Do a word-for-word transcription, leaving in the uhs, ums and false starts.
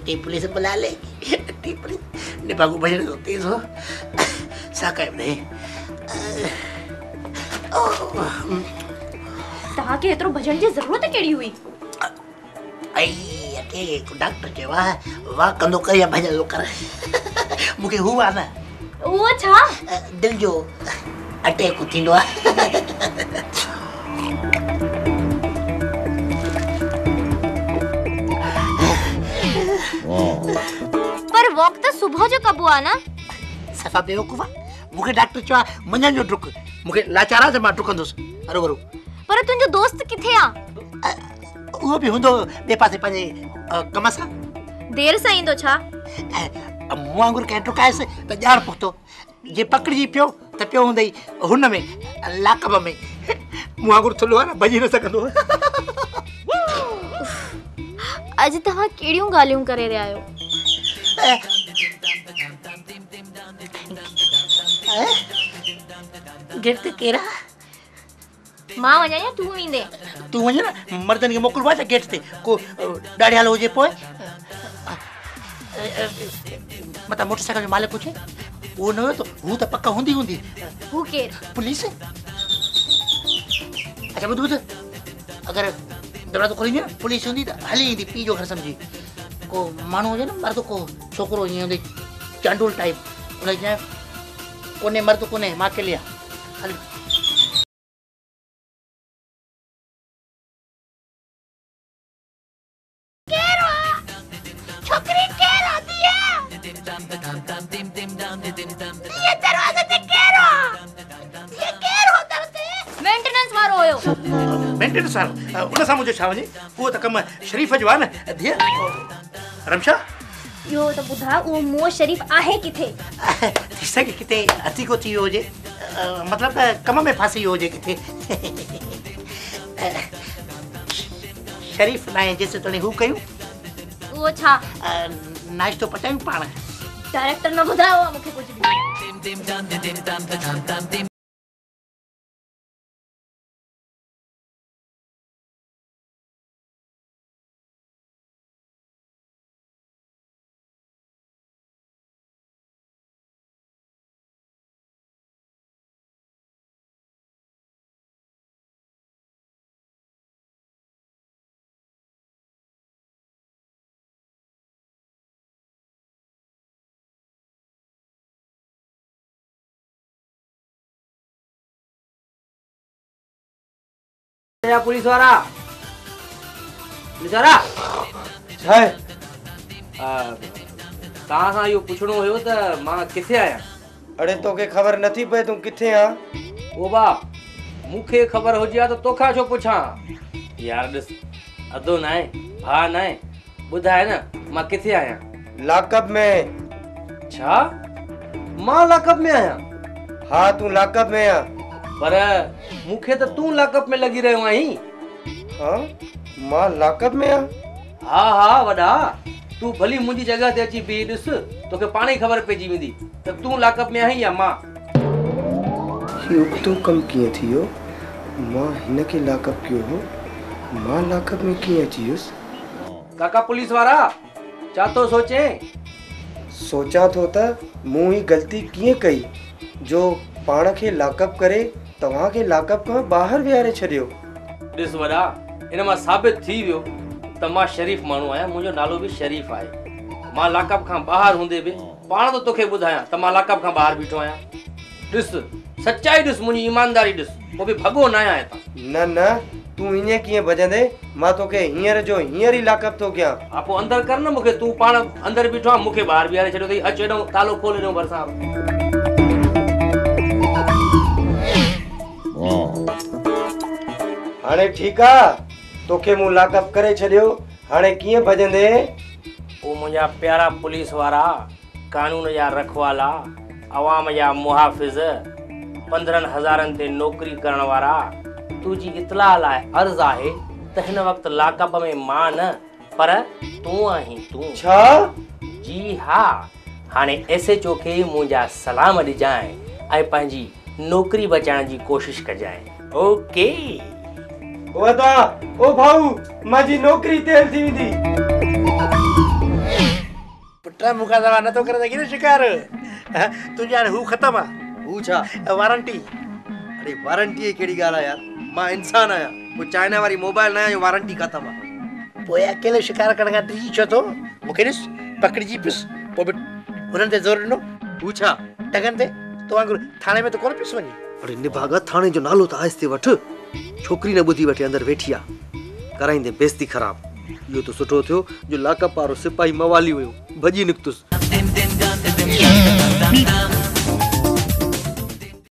T police बुला लेगी। T police निभा को भजन तो तेज हो साकायब नहीं। तहां के एतरो भजन जी जरूरत केड़ी हुई? आई अटे डॉक्टर के वाह वाह कंदो कया भजन लो कर मुके हुआ ना वो छा दिल जो अटैक थींदो पर वक्त तो सुबह जो कब हुआ ना? सफा बेवकूफा मुके डॉक्टर चवा मंजन जो डुक मुके लाचारा से मां डुकंदुस अरो बरो। पर तुंजो दोस्त किथे आ? वो भी हुंदो बे पासे पंजे कमसा देर से इंदो छा? मुआंगुर के टुकायस त जार पुतो जे पकड़ी पियो त पियो हुंदई हुन में लाकब में मुआंगुर थलो ना भजी न सकंदो। अज तहां केड़ियों गालियों करे रे आयो? गेट केरा मां वञा या तू इंदे? तू वञ ना मर्दन के मोकलवा त गेट ते को डाढ़िया लो जे पोए मता मोटरसाइकिल जो मालिक पूछे वो न हो तो हूं त पक्का हुंदी हुंदी। हु केर? पुलिस। अच्छा बुध बुध अगर दरवाजो खोली ना पुलिस हुंदी त हली इंदी पी जो घर समझी को मानो हो ना मर्द को छोकरो ये हुंदी चांडुल टाइप उन जे कोने मर्द कोने मां के लिया हली छोकरी केर आती है ये दरवाजे ते केर हो ये केर हो दरते मेंटेनेंस वारो होयो। मेंटेनेंस वारो उन सा मुझे छावनी वो त कम शरीफ जवान धिया रमशा यो तो बुधा वो मो शरीफ आहे किथे? तिसा के किते अति को थी हो जे मतलब कम में फांसी हो जे किथे शरीफ ना जैसे तने हु कयू वो छा नाश्तो पचायूं पाण डायरेक्टर न बुधायो मुखे कुछ भी। या पुलिस वाला पुलिस वाला छाए तहां सां यो पुछणो हुयो त मां किथे आया। अरे तोके खबर नथी पए तू किथे आ? ओ बा मुखे खबर हो जिया तो तोखा छो पुछां यार दस अदो नाए भा नाए बुधाए ना मां किथे आया। लाकअप में। छा मां लाकअप में आया? हाँ तू लाकअप में आ। पर मुखे तो तू लाकअप में लगी रहो आई। हाँ मां लाकअप में आ? हाँ हाँ वडा तू भली मुंजी जगह ते अची बी दिस तोके पाणी खबर पेजी वेंदी त तू लाकअप में आई या मां। यो तो कम किए थियो मां हिन के लाकअप क्यों हो मां लाकअप में किए अचियुस? काका पुलिस वाला चा तो सोचे सोचा तो त मूं ही गलती किए कई जो पाण के लाकअप करे तवां के लाकअप का बाहर विहारे छडियो। दिस वडा इन मां साबित थी वियो त मां शरीफ मानू आया मुझो नालो भी शरीफ आए। मां लाकअप का बाहर हुंदे भी पाण तो तोखे बुधाया त मां लाकअप का बाहर बीठो आया। दिस सच्चाई दिस मुझी ईमानदारी दिस वो भी भगो ना आया ता। न न तू इने किए भजंदे मां तोके हियर जो हियर ही लाकअप तो क्या आपो अंदर कर न मुखे तू पाण अंदर बीठो मुखे बाहर बिहारे छडियो तई अच एडो तालो खोले दो भरसा। हाणे ठीक आ तोखे मु लाकअप करे छडियो हाणे किए भजंदे? ओ मुझा प्यारा पुलिस वाला कानून या रखवाला अवाम या मुहाफिज पंद्रहं हज़ारन ते नौकरी करण वाला तुझी इतला लाए अर्ज आहे त हिन वक्त लाकअप में मां न पर तू आहीं तू। छा? जी हाँ हाणे एसएचओ के मुझा सलाम दिजाए ऐं पंहिंजी नौकरी बचाइण जी कोशिश कजाए। ओके ओ दा ओ भाऊ माजी नौकरी तेल थी दी। त मूंखां दवा नथो करे सघी न शिकार तुंहिंजी हाणे हू ख़तमु आहे हू छा वारंटी अरे वारंटी कहिड़ी ॻाल्हि आहे यार मां इंसान आहियां पोइ चाइना वारी मोबाइल न आहे वारंटी ख़तमु आहे पोइ अकेले शिकार करण खां डिॼी छो थो मूंखे ॾिस पकड़िजी पियुसि पोइ बि हुननि ते ज़ोर ॾिनो हू छा टगनि ते तो वांगुरु थाणे में त कोन पियुसि वञी अरे निभागा थाणे जो नालो त आहिस्ते वठ छोकिरी न ॿुधी वठे अंदरि वेठी आहे कराईंदे बेइज़ती ख़राब इहो त सुठो थियो जो लाकअप वारो सिपाही मवाली हुयो भॼी निकितुसि